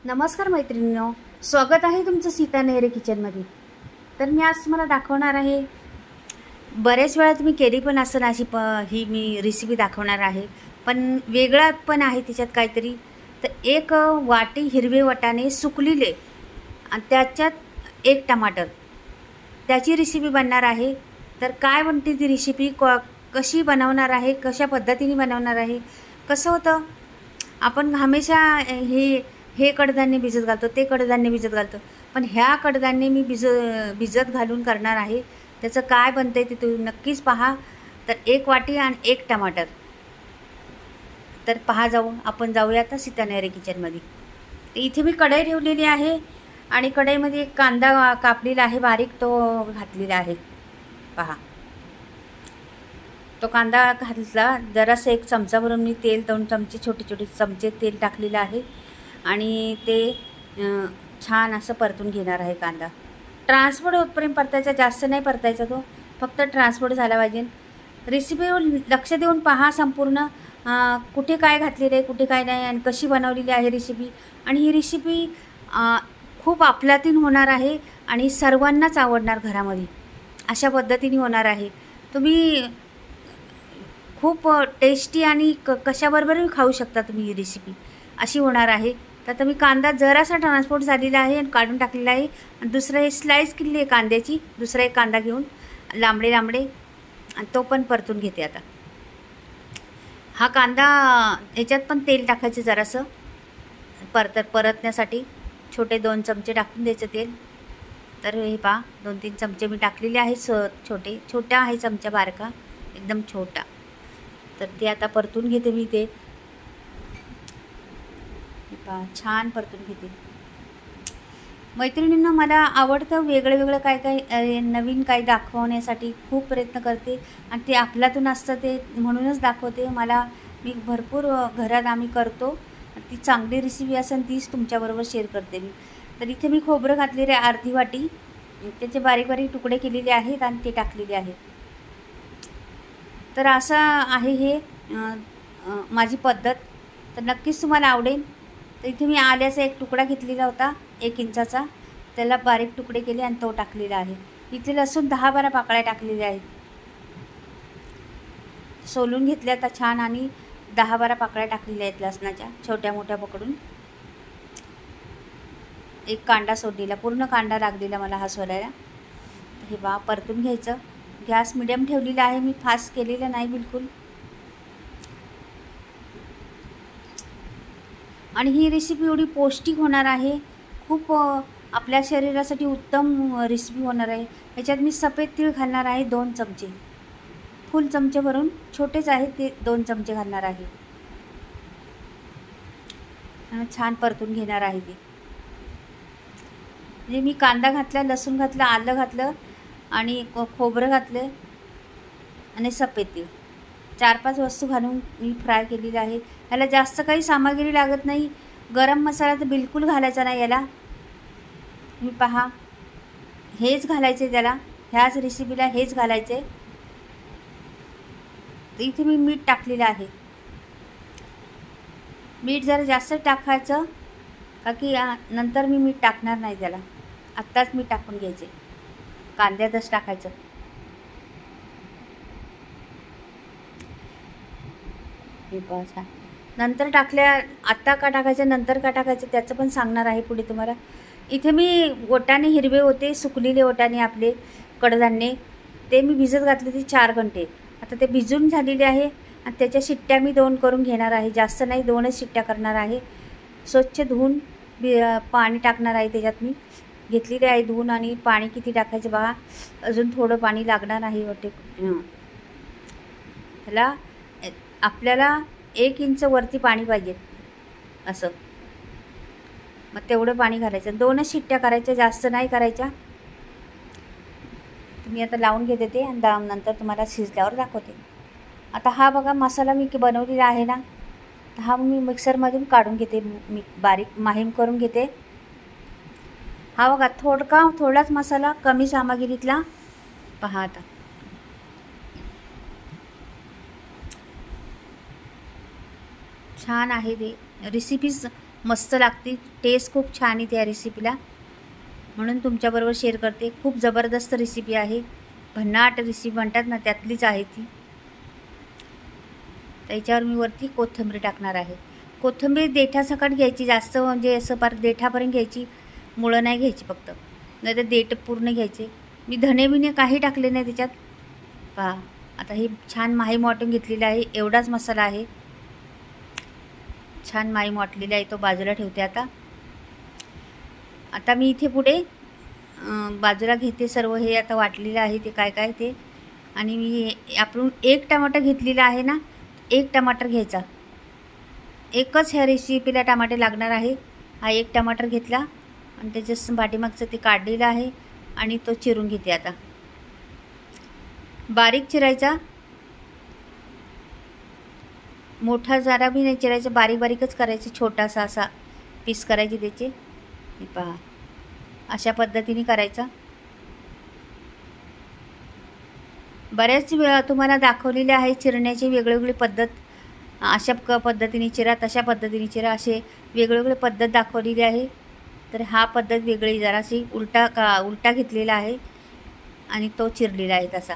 नमस्कार मैत्रिणींनो, स्वागत आहे तुमचं सीता नेहरे किचनमध्ये। तर मी आज तुम्हाला दाखवणार आहे, बरेच वेळा तुम्ही केली पण असेल अशी ही मी रेसिपी दाखवणार आहे, पण वेगळा पण आहे त्याच्यात काहीतरी। तर एक वाटी हिरवे वाटाणे सुकलेले आणि त्याच्यात एक टमाटर, त्याची रेसिपी बनणार आहे। तर काय बनते ती रेसिपी, कशी बनवणार आहे, कशा पद्धतीने बनवणार आहे, कसं होतं आपण हमेशा हे कडधान्य भिजत घालतो, ते कडधान्य भिजत घालतो, पण ह्या कडधान्य मी भिजत घालून करणार आहे। त्याचं काय बनते ते तुम्ही नक्कीच पहा। तर एक वाटी आणि एक टमाटर, तर पहा आपण जाऊया आता सीता नेहरे किचनमध्ये। तर इथे मी कढई ठेवलेली आहे आणि कढईमध्ये एक कांदा कापलेला आहे बारीक, तो घातलेला आहे। पहा, तो कांदा घातला, जरासं एक चमचा भरून मी तेल, 2 चमचे छोटे छोटे चमचे तेल टाकलेलं आहे आणि ते छान असं परतून घेणार आहे। कांदा ट्रान्सफर होतपर्यंत परतायचा, जास्त नाही परतायचा, तो फक्त ट्रान्सफर झाला पाहिजे। रेसिपीवर लक्ष देऊन पहा संपूर्ण, कुठे काय घातलेलं आहे, कुठे काय नाही आणि कशी बनवलेली आहे रेसिपी। आणि ही रेसिपी खूप आपल्यातीन होणार आहे आणि सर्वांनाच आवडणार घरामध्ये, अशा पद्धतीने होणार आहे। तुम्ही खूप टेस्टी आणि कशाबरोबरही खाऊ शकता तुम्ही ही रेसिपी, अशी होणार आहे। तर आता मी कांदा जरासा ट्रान्सपोर्ट झालेला आहे आणि काढून टाकलेला आहे आणि दुसरा हे स्लाइस केली आहे कांद्याची, दुसरा एक कांदा घेऊन लांबडे लांबडे आणि तो पण परतून घेते। आता हा कांदा, याच्यात पण तेल टाकायचं जरासं परतण्यासाठी, छोटे 2 चमचे टाकून द्यायचं तेल। तर हे पहा 2-3 चमचे मी टाकलेले आहे, छोटा आहे चमचा, बारका एकदम छोटा। तर ते आता परतून घेते मी, ते छान परतून घेते। मैत्रिणींना मला आवडतं वेगळं काय नवीन काय दाखवण्यासाठी खूप प्रयत्न करते आणि ते आपल्यातून असतं, ते म्हणूनच दाखवते। मी भरपूर घरात आम्ही करतो, ती चांगली रेसिपी असेल तीच तुमच्याबरोबर शेअर करते मी। तर इथे मी खोबरं घातलेले अर्धी वाटी, त्याचे बारीक बारीक तुकडे केलेले आहेत आणि ते टाकलेले आहेत। तर असं आहे हे माझी पद्धत, तर नक्कीच तुम्हाला आवडेल। तर इथे मी आल्याचा एक तुकडा घेतलेला होता 1 इंचाचा, त्याला बारीक तुकडे केले आणि तो टाकलेला आहे। इथे लसूण 10-12 पाकळ्या टाकलेल्या आहेत, सोलून घेतल्या आता छान, आणि 10-12 पाकळ्या टाकलेल्या आहेत लसणाच्या, छोट्या मोठ्या पकडून। एक कांदा सोडलेला, पूर्ण कांदा लागलेला मला हा सोलायला। हे बा परतून घ्यायचं। गॅस मिडियम ठेवलेला आहे मी, फास्ट केलेलं नाही बिलकुल। आणि ही रेसिपी एवढी पौष्टिक होणार आहे, खूप आपल्या शरीरासाठी उत्तम रेसिपी होणार आहे। याच्यात मी सफेद तीळ घालणार आहे 2 चमचे, फुल चमचे भरून, छोटेच आहेत ते 2 चमचे घालणार आहे आणि छान परतून घेणार आहे ते। म्हणजे मी कांदा घातला, लसूण घातलं, आलं घातलं आणि खोबरं घातलं आणि सफेद तीळ, 4-5 वस्तू घालून मी फ्राय केलेली आहे। याला जास्त काही सामग्री लागत नाही, गरम मसाला तर बिलकुल घालायचा नाही याला। मी पहा, हेच घालायचे त्याला, ह्याच रेसिपीला हेच घालायचे। इथे मी मीठ टाकलेलं आहे, मीठ जरा जास्त टाकायचं, का की नंतर मी मीठ टाकणार नाही त्याला, आत्ताच मीठ टाकून घ्यायचे, कांद्यातच टाकायचं। हे बस, नंतर आत्ता का टाकायचं, नंतर का टाकायचं, त्याचं पण सांगणार आहे पुढे तुम्हाला। इथे मी वाटाणे हिरवे होते, सुकलेले वाटाणे आपले कडधान्य, ते मी भिजत घातले ते 4 घंटे। आता ते भिजून झालेले आहे आणि त्याच्या शिट्ट्या मी 2 करून घेणार आहे, जास्त नाही, 2च शिट्ट्या करणार आहे। स्वच्छ धुवून पाणी टाकणार आहे त्याच्यात, मी घेतलेले आहे धुवून। आणि पाणी किती टाकायचं बघा, अजून थोडं पाणी लागणार आहे वाटे ह्याला। आपल्याला 1 इंच वरती पाणी पाहिजे असं, मग तेवढं पाणी घालायचं, 2च शिट्ट्या करायच्या, जास्त नाही करायच्या। तुम्ही आता लावून घेते ते आणि नंतर तुम्हाला शिजल्यावर दाखवते। आता हा बघा मसाला मी बनवलेला आहे ना, हा मी मिक्सरमधून काढून घेते, मी बारीक माहीम करून घेते। हा बघा थोडाच मसाला, कमी सामग्रीतला, पहा आता छान आहे ते रेसिपीज। मस्त लागते. टेस्ट खूप छान येते या रेसिपीला, म्हणून तुमच्याबरोबर शेअर करते. खूप जबरदस्त रेसिपी आहे, भन्नाट रेसिपी म्हणतात ना त्यातलीच आहे ती. त्याच्यावर मी वरती कोथिंबीर टाकणार आहे. कोथिंबीर देठासकट घ्यायची, जास्त म्हणजे असं पार देठापर्यंत घ्यायची, मुळं नाही घ्यायची फक्त, नाही तर देठ पूर्ण घ्यायचे. मी धणे बिणे काही टाकले नाही त्याच्यात. पहा आता हे छान माही मोटून घेतलेलं आहे. एवढाच मसाला आहे, छान माही मोटलेला आहे, तो बाजूला ठेवते. आता मी इथे पुढे बाजूला घेते सर्व. हे आता वाटलेलं आहे ते काय काय ते. आणि मी आपण एक टमाटर घेतलेला आहे ना, एक टमाटर घ्यायचा. एकच ह्या रेसिपीला टमाटे लागणार आहे. हा एक टमाटर घेतला आणि त्याच्या पाठीमागचं ते काढलेलं आहे आणि तो चिरून घेते. आता बारीक चिरायचा, मोठा जरा बी नाही चिरायचा, बारीक बारीकच करायचे. छोटासा असा पीस करायचे त्याचे. हे पहा अशा पद्धतीने करायचा. बऱ्याच वेळा तुम्हाला दाखवलेले आहे चिरण्याची वेगवेगळी पद्धत. अशा पद्धतीने चिरा, तशा पद्धतीने चिरा, असे वेगवेगळे पद्धत दाखवलेली आहे. तर हा पद्धत वेगळी, जराशी उलटा घेतलेला आहे आणि तो चिरलेला आहे तसा.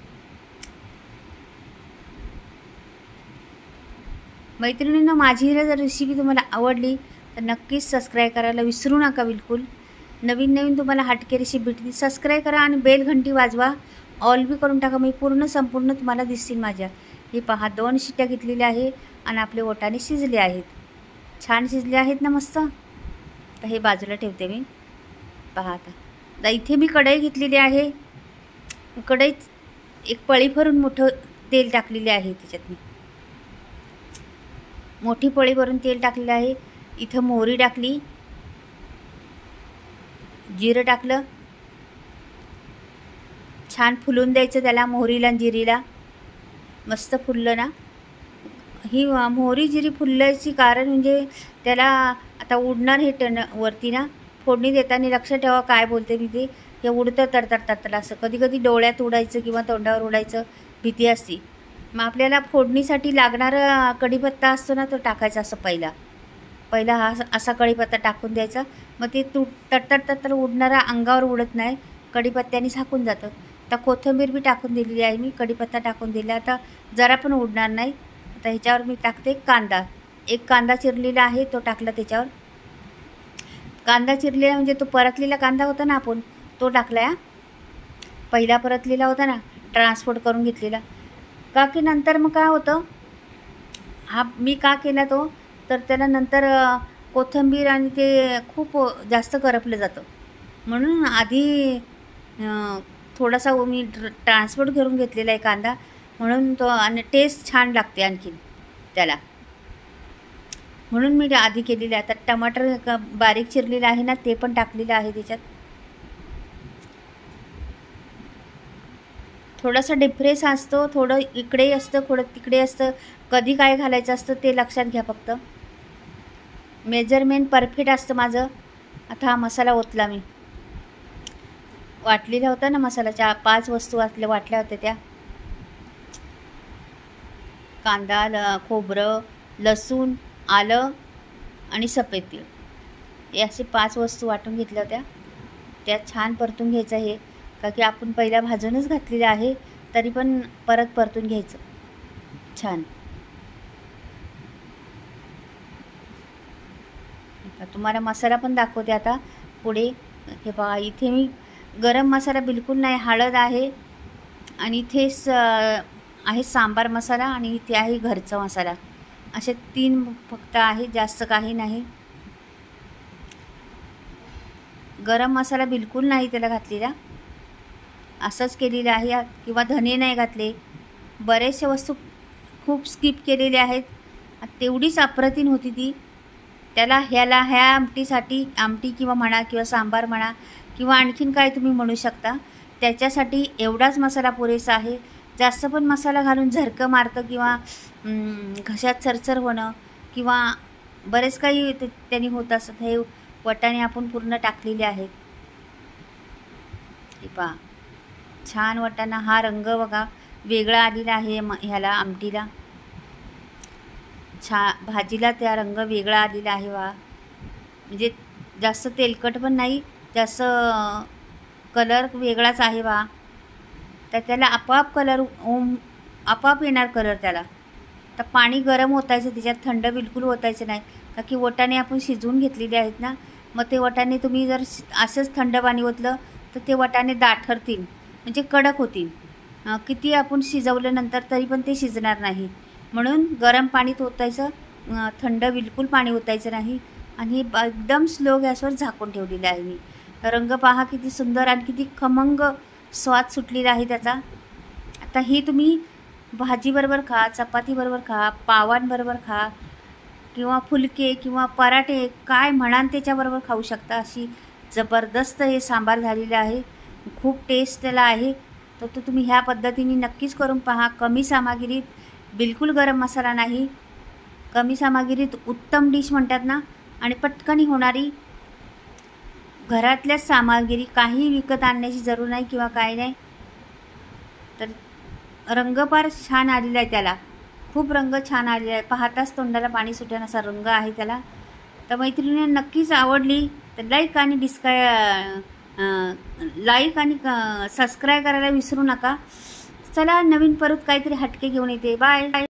मैत्रिणींनो, माझी जर रेसिपी तुम्हाला आवडली तर नक्कीच सबस्क्राईब करायला विसरू नका बिलकुल. नवीन नवीन तुम्हाला हटके रेसिपी भेटतील. सबस्क्राईब करा आणि बेल घंटी वाजवा, ऑल बी करून टाका, मी संपूर्ण तुम्हाला दिसतील माझ्या. हे पहा 2 शिट्ट्या घेतलेल्या आहे आणि आपले वाटाणे शिजले आहेत, छान शिजले आहेत ना मस्त. तर हे बाजूला ठेवते मी. पहा आता इथे मी कढई घेतलेली आहे. कढईत एक पळी भरून मोठं तेल टाकलेले आहे. त्याच्यात मी मोठी पळी भरून तेल टाकलेलं आहे. इथं मोहरी टाकली, जिरं टाकलं, छान फुलून द्यायचं त्याला, मोहरीला आणि जिरीला. मस्त फुललं ना. ही मोहरी जिरी फुलल्याची कारण म्हणजे त्याला आता उडणार हे वरती ना. फोडणी देताना लक्ष ठेवा काय बोलते मी ते. हे उडतं तडतड असं, कधी कधी डोळ्यात उडायचं किंवा तोंडावर उडायचं भीती असते. मग आपल्याला फोडणीसाठी लागणारा कढीपत्ता असतो ना, तो टाकायचा. असं पहिला हा असा कढीपत्ता टाकून द्यायचा. मग ते तडतड उडणारा अंगावर उडत नाही, कढीपत्त्याने झाकून जातं. आता कोथिंबीर बी टाकून दिलेली आहे मी, कढीपत्ता टाकून दिला, आता जरा पण उडणार नाही. आता ह्याच्यावर मी टाकते कांदा. एक कांदा चिरलेला आहे, तो टाकला त्याच्यावर. कांदा चिरलेला म्हणजे तो परतलेला कांदा होता ना, आपण तो टाकला. पहिला परतलेला होता ना, ट्रान्सपोर्ट करून घेतलेला. का की नंतर मग काय होतं, हा मी का केला तो, तर त्याला नंतर कोथिंबीर आणि ते खूप जास्त करपलं जातं. म्हणून आधी थोडासा मी ट्रान्सपोर्ट करून घेतलेला आहे कांदा, म्हणून तो आणि टेस्ट छान लागते आणखीन त्याला, म्हणून मी आधी केलेलं आहे. आता टमाटर बारीक चिरलेलं आहे ना, ते पण टाकलेलं आहे त्याच्यात. थोडासा डिफरन्स असतो, थोडं इकडे असतं, थोडं तिकडे असतं, कधी काय घालायचं असतं ते लक्षात घ्या फक्त. मेजरमेंट परफेक्ट असतं माझं. आता हा मसाला ओतला मी, वाटलेला होता ना मसाल्याच्या 5 वस्तू वाटल्या होत्या त्या. कांदा, खोबरं, लसूण, आलं आणि सफेद तीळ, हे असे 5 वस्तू वाटून घेतल्या होत्या. त्या छान परतून घ्यायचं हे, का की आपण पहिला भाजूनच घातलेलं आहे, तरी पण परत परतून घ्यायचं छान. तुम्हाला मसाला पण दाखवते आता पुढे. हे पहा इथे मी गरम मसाला बिलकुल नाही, हळद आहे आणि इथेच आहे सांबार मसाला आणि इथे आहे घरचा मसाला. असे 3 फक्त आहे, जास्त काही नाही. गरम मसाला बिलकुल नाही त्याला घातलेला, असंच केलेलं आहे. किंवा धने नाही घातले, बरेचशे वस्तू खूप स्किप केलेले आहेत. तेवढीच अप्रतिम होती ती. त्याला ह्या आमटीसाठी, आमटी किंवा म्हणा किंवा सांबार म्हणा किंवा आणखीन काय तुम्ही म्हणू शकता, त्याच्यासाठी एवढाच मसाला पुरेसा आहे. जास्त पण मसाला घालून झरकं मारतं किंवा घशात चरचर होणं किंवा बरेच काही त्यांनी होत असत. हे वाटाणे आपण पूर्ण टाकलेले आहेत. हे पहा छान वाटाणा, हा रंग बघा वेगळा आलेला आहे ह्याला आमटीला, भाजीला त्या रंग वेगळा आलेला आहे. वा म्हणजे जास्त तेलकट पण नाही, जास्त कलर वेगळाच आहे बा. तर त्याला आपोआप कलर आपोआप येणार कलर त्याला. तर पाणी गरम ओतायचं त्याच्यात, थंड बिलकुल ओतायचं नाही, का की वाटाणे आपण शिजवून घेतलेले आहेत ना. मग ते वाटाणे तुम्ही जर असंच थंड पाणी ओतलं तर ते वाटाणे दाठरतील, म्हणजे कडक होतील. किती आपण शिजवल्यानंतर तरी पण ते शिजणार नाही. म्हणून गरम पाणीत ओतायचं, थंड बिलकुल पाणी ओतायचं नाही. आणि एकदम स्लो गॅसवर झाकून ठेवलेलं आहे मी. रंग पहा किती सुंदर आणि किती खमंग स्वाद सुटलेला आहे त्याचा. आता ही तुम्ही भाजीबरोबर खा, चपातीबरोबर खा, पावांबरोबर खा, किंवा फुलके किंवा पराठे काय म्हणाल त्याच्याबरोबर खाऊ शकता. अशी जबरदस्त हे सांबार झालेलं आहे. खूप टेस्ट त्याला आहे. तर तो तुम्ही ह्या पद्धतीने नक्कीच करून पहा. कमी सामग्रीत, बिलकुल गरम मसाला नाही, कमी सामग्रीत उत्तम डिश म्हणतात ना. आणि पटकन होणारी, घरातल्याच सामग्री, काही विकत आणण्याची जरूर नाही किंवा काही नाही. तर रंग फार छान आलेला आहे त्याला, खूप रंग छान आलेला आहे. पाहताच तोंडाला पाणी सुटेल असा रंग आहे त्याला. तर मैत्रिणींना नक्कीच आवडली तर लाईक आणि सबस्क्राईब करायला विसरू नका. चला, नवीन परत काहीतरी हटके घेऊन येते. बाय.